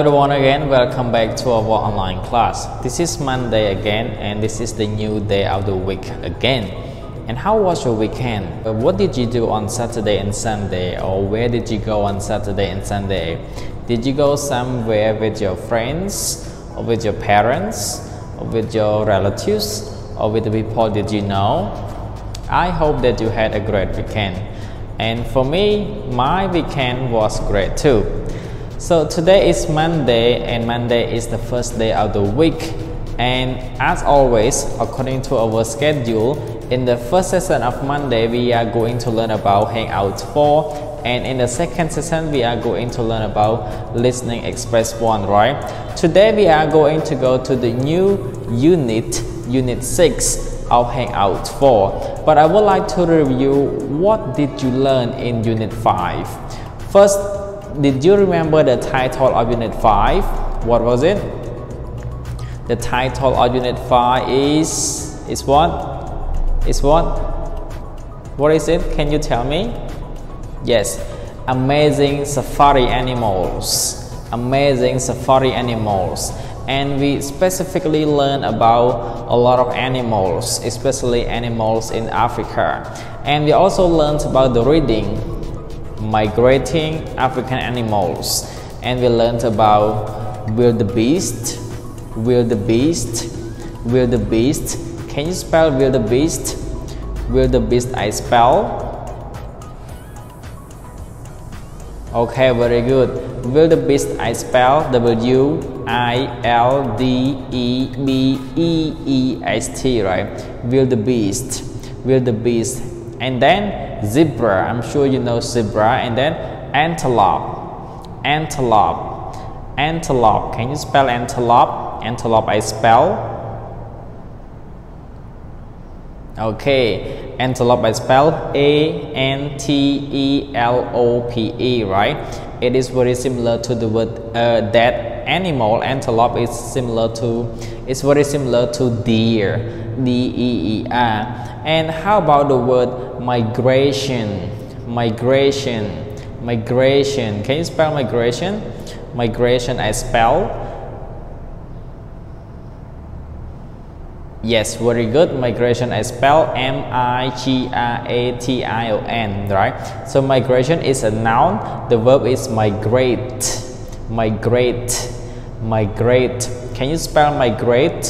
everyone again, welcome back to our online class. This is Monday again and this is the new day of the week again. And how was your weekend? What did you do on Saturday and Sunday, or where did you go on Saturday and Sunday? Did you go somewhere with your friends, or with your parents, or with your relatives, or with the people that you know? I hope that you had a great weekend. And for me, my weekend was great too. So today is Monday and Monday is the first day of the week, and as always, according to our schedule, in the first session of Monday we are going to learn about Hangout 4, and in the second session we are going to learn about Listening Express 1, right? Today we are going to go to the new unit 6 of Hangout 4, but I would like to review what did you learn in unit 5. First, did you remember the title of Unit 5? What was it? The title of Unit 5 is what? Is what? What is it? Can you tell me? Yes, Amazing Safari Animals. Amazing Safari Animals. And we specifically learn about a lot of animals, especially animals in Africa. And we also learned about the reading Migrating African Animals, and we learned about wildebeest. Can you spell wildebeest? Wildebeest I spell. Okay, very good. Wildebeest I spell W-I-L-D-E-B-E-E-S-T, right? Wildebeest. And then zebra, I'm sure you know zebra. And then antelope. Can you spell antelope? Antelope I spell. Okay, antelope I spell A-N-T-E-L-O-P-E, right? It is very similar to the word that animal. Antelope is very similar to deer, D-E-E-R. And how about the word migration? Can you spell migration? Migration I spell. Yes, very good. Migration I spell M-I-G-R-A-T-I-O-N, right? So migration is a noun. The verb is migrate. Can you spell migrate?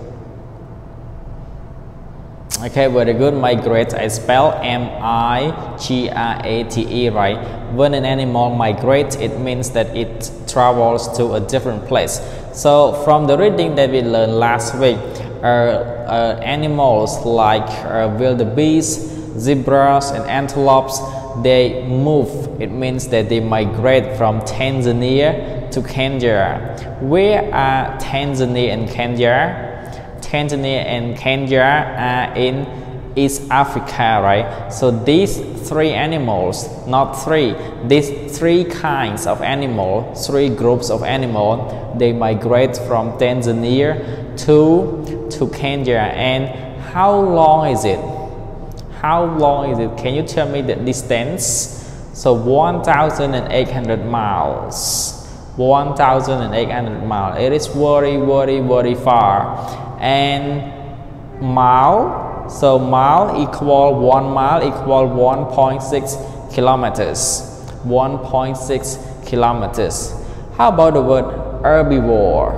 Okay, very good. Migrate I spell M-I-G-R-A-T-E, right? When an animal migrates, it means that it travels to a different place. So from the reading that we learned last week, animals like wildebeest, zebras, and antelopes, they move. It means that they migrate from Tanzania to Kenya. Where are Tanzania and Kenya? Tanzania and Kenya are in East Africa, right? So these three animals, these three kinds of animal, three groups of animal, they migrate from Tanzania to Kenya. And how long is it? Can you tell me the distance? So 1,800 miles. 1,800 miles. It is very far. And mile, so mile equal 1 mile equal 1.6 kilometers. 1.6 kilometers. How about the word herbivore?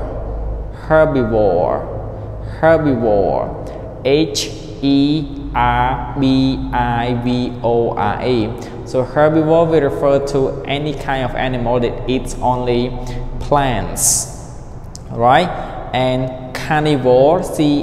H-E-R-B-I-V-O-R-E. So herbivore will refer to any kind of animal that eats only plants, right? And carnivore,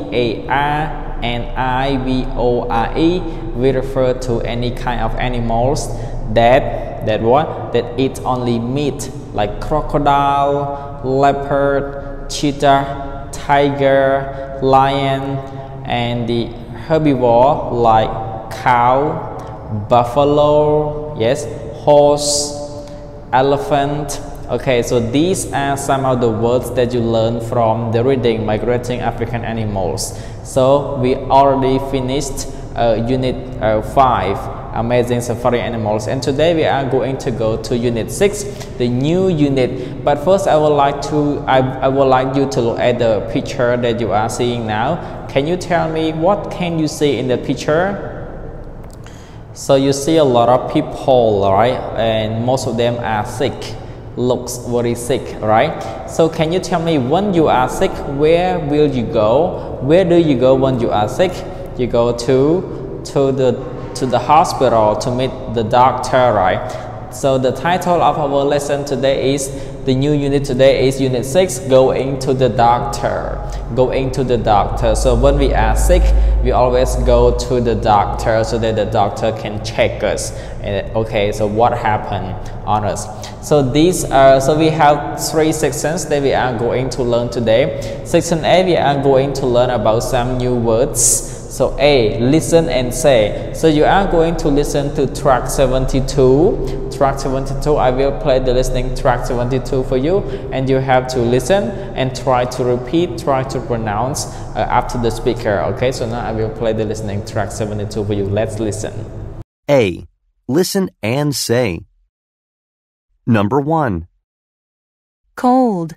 C-A-R-N-I-V-O-R-E, will refer to any kind of animals that eat only meat, like crocodile, leopard, cheetah, tiger, lion. And the herbivore like cow, buffalo, yes, horse, elephant. Okay, so these are some of the words that you learn from the reading Migrating African Animals. So we already finished unit 5. Amazing Safari Animals. And today we are going to go to Unit 6, the new unit. But first I would like you to look at the picture that you are seeing now. Can you tell me what can you see in the picture? So you see a lot of people, right? And most of them are sick, looks very sick, right? So can you tell me, when you are sick, where will you go? Where do you go when you are sick? You go to the hospital to meet the doctor, right? So the title of our lesson today is, the new unit today is Unit 6, Going to the Doctor. Going to the doctor. So when we are sick, we always go to the doctor so that the doctor can check us. Okay, so what happened on us? So we have 3 sections that we are going to learn today. Section A, we are going to learn about some new words. So A, listen and say. So you are going to listen to track 72. Track 72, I will play the listening track 72 for you, and you have to listen and try to repeat, try to pronounce after the speaker. Okay, so now I will play the listening track 72 for you. Let's listen. A, listen and say. Number 1. Cold.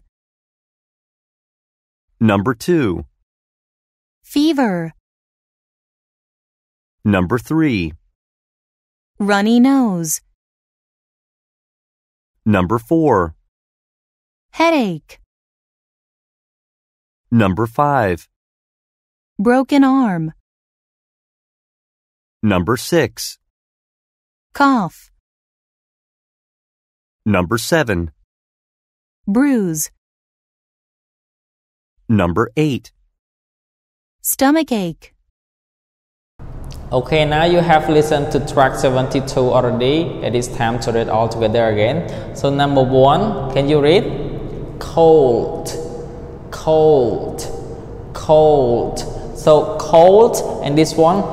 Number 2. Fever. Number 3. Runny nose. Number 4. Headache. Number 5. Broken arm. Number 6. Cough. Number 7. Bruise. Number 8. Stomachache. Okay, now you have listened to track 72 already. It is time to read all together again. So number 1, can you read? Cold, cold, cold. So cold, and this one,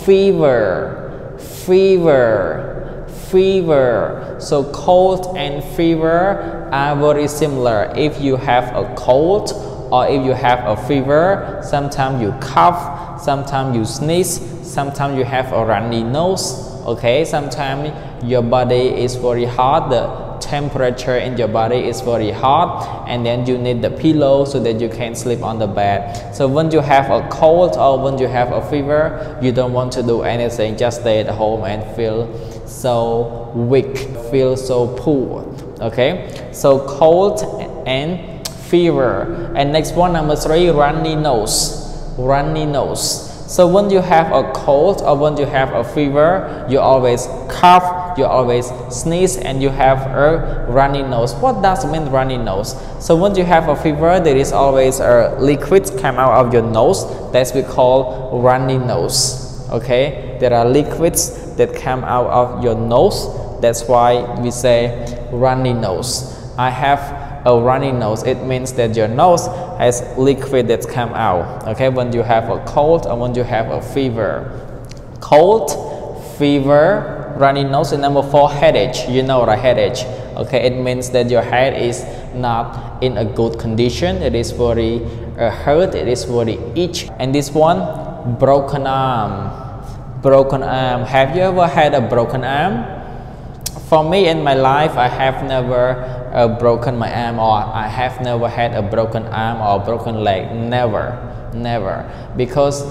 fever, fever, fever. So cold and fever are very similar. If you have a cold or if you have a fever, sometimes you cough, sometimes you sneeze, sometimes you have a runny nose. Okay, sometimes your body is very hot, the temperature in your body is very hot, and then you need the pillow so that you can sleep on the bed. So when you have a cold or when you have a fever, you don't want to do anything, just stay at home and feel so weak, feel so poor. Okay, so cold and fever. And next one, number 3, runny nose, runny nose. So when you have a cold or when you have a fever, you always cough, you always sneeze, and you have a runny nose. What does it mean, runny nose? So when you have a fever, there is always a liquid come out of your nose. That's we call runny nose. Okay, there are liquids that come out of your nose. That's why we say runny nose. I have a runny nose. It means that your nose has liquid that come out. Okay, when you have a cold or when you have a fever. Cold, fever, runny nose. And number 4, headache. You know the headache. Okay, it means that your head is not in a good condition. It is very hurt. It is very itchy. And this one, broken arm. Broken arm. Have you ever had a broken arm? For me in my life, I have never broken my arm, or I have never had a broken arm or broken leg. Never, never. Because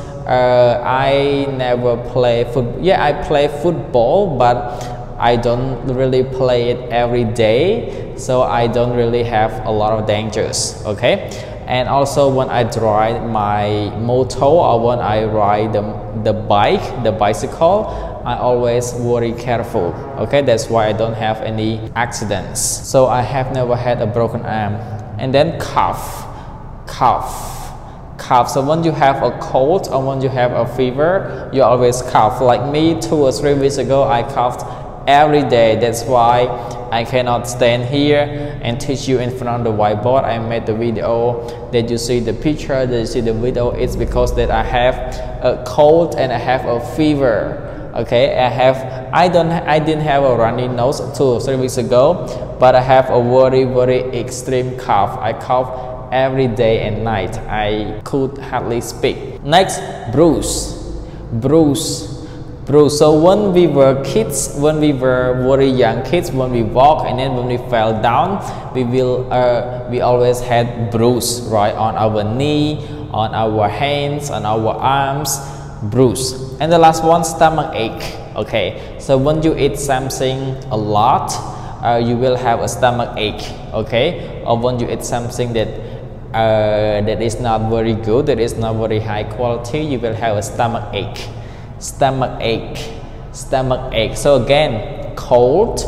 I never play football. Yeah, I play football, but I don't really play it every day. So I don't really have a lot of dangers. Okay. And also when I drive my motor or when I ride the bicycle, I always very careful. Okay, that's why I don't have any accidents. So I have never had a broken arm. And then cough, cough, cough. So when you have a cold or when you have a fever, you always cough. Like me, 2 or 3 weeks ago, I coughed every day. That's why I cannot stand here and teach you in front of the whiteboard. I made the video that you see the picture, that you see the video. It's because that I have a cold and I have a fever. Okay, I didn't have a runny nose 2 or 3 weeks ago, but I have a very extreme cough. I cough every day and night. I could hardly speak. Next, bruise, bruise, bruise. So when we were kids, when we were very young kids, when we walk and then when we fell down, we always had bruise, right, on our knee, on our hands, on our arms, bruise. And the last one, stomach ache. Okay, so when you eat something a lot, you will have a stomach ache. Okay, or when you eat something that is not very good, that is not very high quality, you will have a stomach ache. Stomach ache, stomach ache. So again, cold,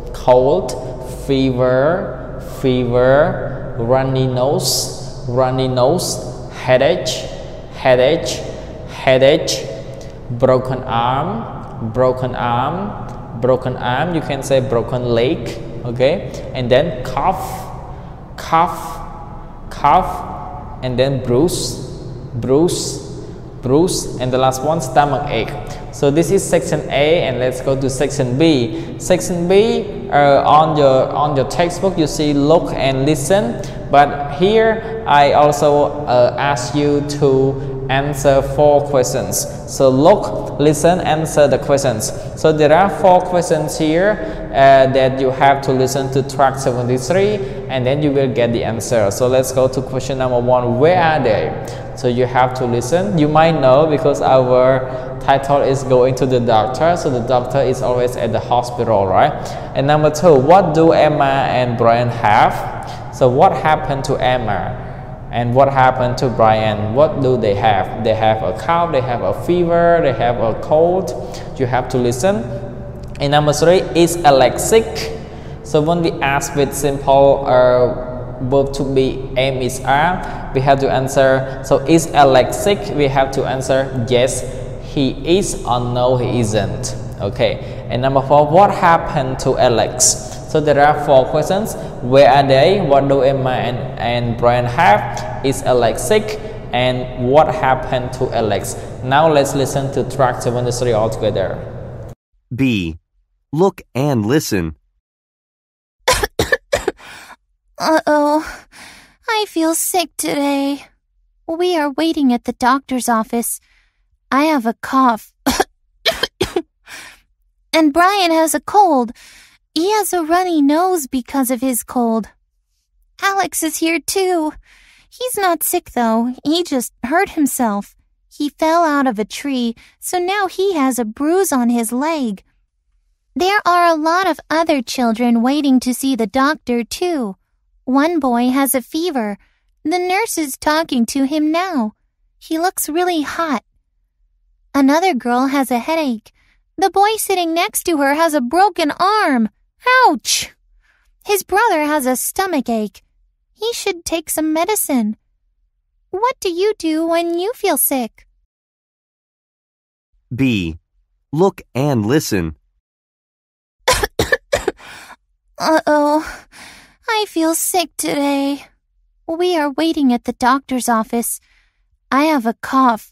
fever, runny nose, headache, broken arm. You can say broken leg. Okay, and then cough, and then bruise, and the last one, stomach ache. So this is section A, and let's go to section B. Section B, on your textbook you see look and listen, but here I also ask you to answer 4 questions. So look, listen, answer the questions. So there are 4 questions here that you have to listen to track 73, and then you will get the answer. So let's go to question number 1. Where are they? So you have to listen. You might know because our title is going to the doctor, so the doctor is always at the hospital, right? And number 2, what do Emma and Brian have? So what happened to Emma? And what happened to Brian? What do they have? They have a cough, they have a fever, they have a cold. You have to listen. And number 3, is Alex sick? So when we ask with simple verb to be am is are, we have to answer. So is Alex sick? We have to answer yes, he is, or no, he isn't. Okay. And number 4, what happened to Alex? So there are 4 questions. Where are they? What do Emma and Brian have? Is Alex sick? And what happened to Alex? Now let's listen to track 73 all together. B. Look and listen. Uh-oh. I feel sick today. We are waiting at the doctor's office. I have a cough. And Brian has a cold. He has a runny nose because of his cold. Alex is here too. He's not sick though. He just hurt himself. He fell out of a tree, so now he has a bruise on his leg. There are a lot of other children waiting to see the doctor too. One boy has a fever. The nurse is talking to him now. He looks really hot. Another girl has a headache. The boy sitting next to her has a broken arm. Ouch! His brother has a stomach ache. He should take some medicine. What do you do when you feel sick? B. Look and listen. Uh-oh. I feel sick today. We are waiting at the doctor's office. I have a cough.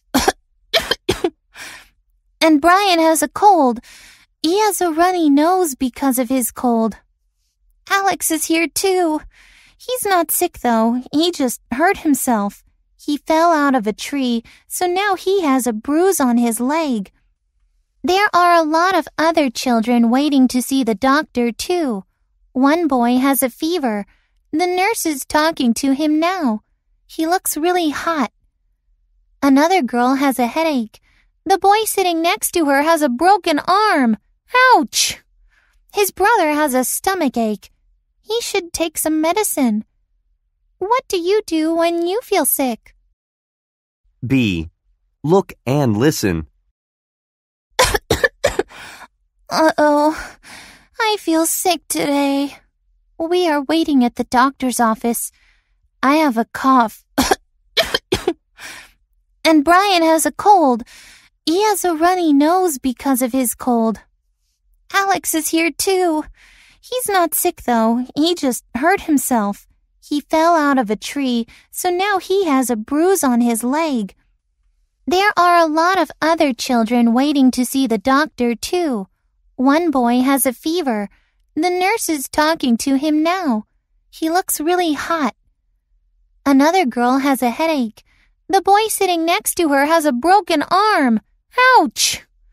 And Brian has a cold. He has a runny nose because of his cold. Alex is here too. He's not sick though. He just hurt himself. He fell out of a tree, so now he has a bruise on his leg. There are a lot of other children waiting to see the doctor too. One boy has a fever. The nurse is talking to him now. He looks really hot. Another girl has a headache. The boy sitting next to her has a broken arm. Ouch! His brother has a stomach ache. He should take some medicine. What do you do when you feel sick? B. Look and listen. Uh-oh. I feel sick today. We are waiting at the doctor's office. I have a cough. And Brian has a cold. He has a runny nose because of his cold. Alex is here too. He's not sick though. He just hurt himself. He fell out of a tree, so now he has a bruise on his leg. There are a lot of other children waiting to see the doctor too. One boy has a fever. The nurse is talking to him now. He looks really hot. Another girl has a headache. The boy sitting next to her has a broken arm. Ouch!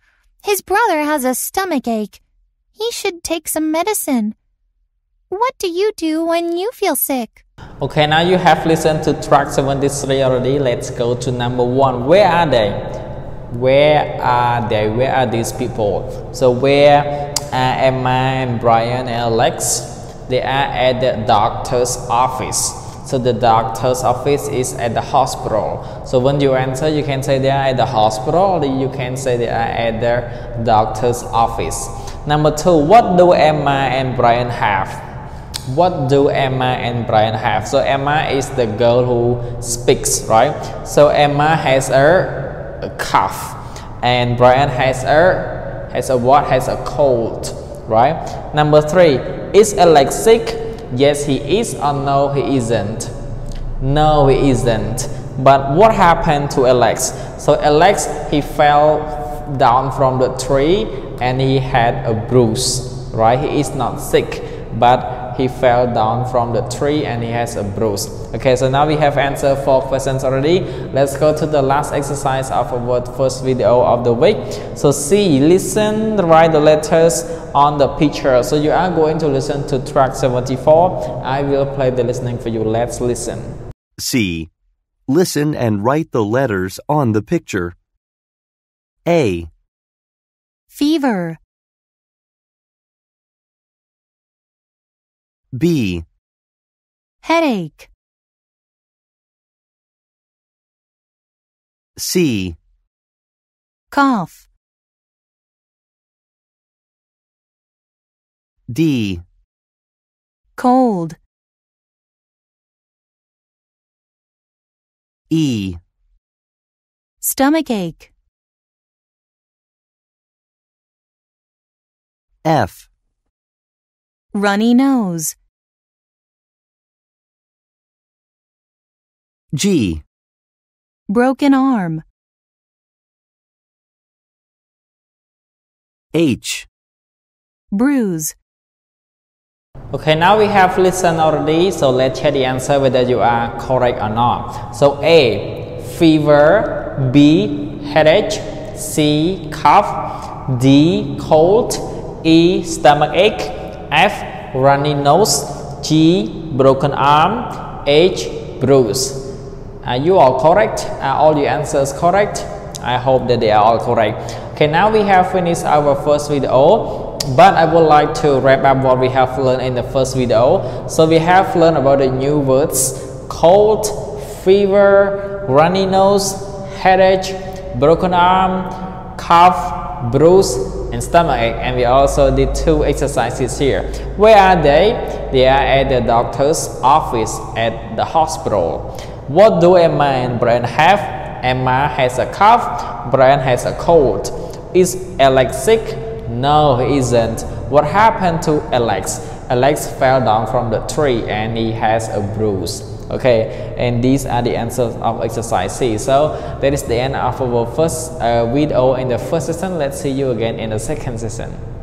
His brother has a stomach ache. He should take some medicine. What do you do when you feel sick? Okay, now you have listened to track 73 already. Let's go to number 1. Where are they? Where are they? Where are these people? So where are Emma and Brian and Alex? They are at the doctor's office. So the doctor's office is at the hospital. So when you answer, you can say they are at the hospital, or you can say they are at the doctor's office. Number 2, what do Emma and Brian have? What do Emma and Brian have? So Emma is the girl who speaks, right? So Emma has a cough, and Brian has a what? Has a cold, right? Number 3, is Alex sick? Yes, he is, or no, he isn't? No, he isn't. But what happened to Alex? So Alex, he fell down from the tree and he had a bruise, right? He is not sick, but he fell down from the tree and he has a bruise. Okay, so now we have answered 4 questions already. Let's go to the last exercise of our first video of the week. So C, listen, write the letters on the picture. So you are going to listen to track 74. I will play the listening for you. Let's listen. C. Listen and write the letters on the picture. A. Fever. B. Headache. C. Cough. D. Cold. E. Stomachache. F. Runny nose. G. Broken arm. H. Bruise. Okay, now we have listened already, so let's check the answer whether you are correct or not. So A, fever. B, headache. C, cough. D, cold. E, stomach ache. F, runny nose. G, broken arm. H, bruise. Are you all correct? Are all your answers correct? I hope that they are all correct. Okay, now we have finished our first video, but I would like to wrap up what we have learned in the first video. So we have learned about the new words: cold, fever, runny nose, headache, broken arm, cough, bruise, and stomachache. And we also did 2 exercises here. Where are they? They are at the doctor's office at the hospital. What do Emma and Brian have? Emma has a cough, Brian has a cold. Is Alex sick? No, he isn't. What happened to Alex? Alex fell down from the tree and he has a bruise. Okay, and these are the answers of exercise C. So that is the end of our first video in the first session. Let's see you again in the second session.